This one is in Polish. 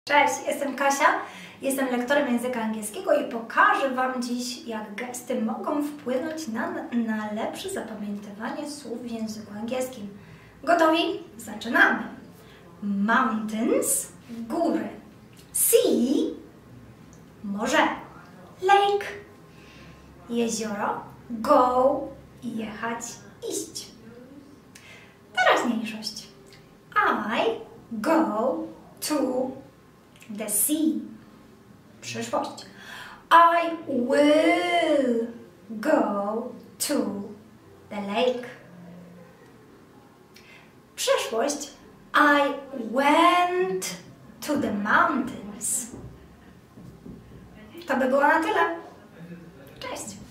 Cześć, jestem Kasia, jestem lektorem języka angielskiego i pokażę Wam dziś, jak gesty mogą wpłynąć na lepsze zapamiętywanie słów w języku angielskim. Gotowi? Zaczynamy! Mountains – góry. Sea – morze. Lake – jezioro. Go – jechać, iść. Teraźniejszość. I go to the sea. Przyszłość. I will go to the lake. Przeszłość. I went to the mountains. To by było na tyle. Cześć!